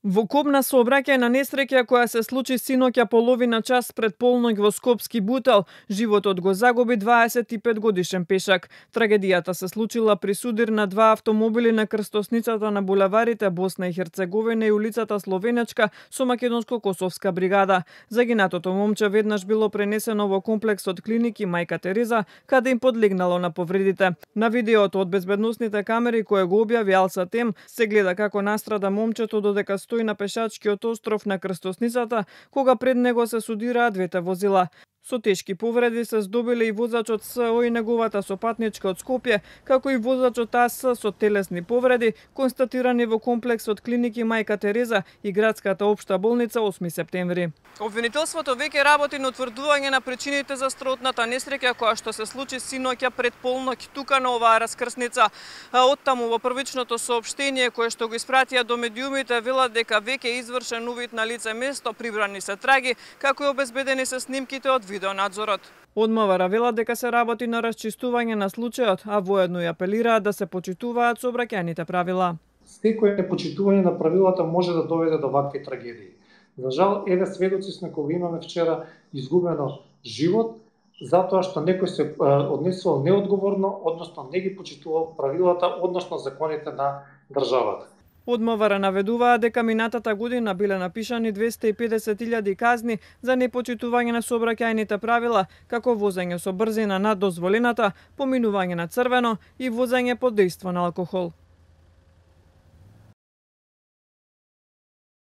Во кобна сообраќајна несреќа која се случи синоќа половина час пред полноќ во Скопски Бутел, животот го загуби 25 годишен пешак. Трагедијата се случила при судир на два автомобили на крстосницата на булеварите Босна и Херцеговина и улицата Словенечка со македонско-косовска бригада. Загинатото момче веднаш било пренесено во комплексот клиники Мајка Тереза, каде им подлегнало на повредите. На видеото од безбедносните камери кое го објави Алса Тем се гледа како настрада момчето додека стои на пешачкиот остров на крстосницата, кога пред него се судираат двете возила. Со тешки повреди се здобиле и возачот СО и неговата сопатничка од Скопје, како и возачот АС со телесни повреди, констатирани во комплексот клиники Мајка Тереза и градската општа болница 8 септември. Обвинителството веќе работи на утврдување на причините за страотната несреќа која што се случи синоќа пред полноќ тука на оваа раскрсница. Оттаму во првичното соопштение кое што го испратија до медиумите велат дека веќе е извршен увид на лице место, прибрани се траги, како и обезбедени се снимките од видеонадзорот. Од МВР велат дека се работи на расчистување на случајот, а воедно и апелираат да се почитуваат сообраќајните правила. Секој непочитување на правилата може да доведе до вакви трагедии. За жал, еве сведоци сме кога имаме вчера изгубено живот, затоа што некој се однесувал неодговорно, односно не ги почитувал правилата, односно законите на државата. Од МВР наведуваат дека минатата година биле напишани 250.000 казни за непочитување на сообраќајните правила, како возење со брзина над дозволената, поминување на црвено и возење под дејство на алкохол.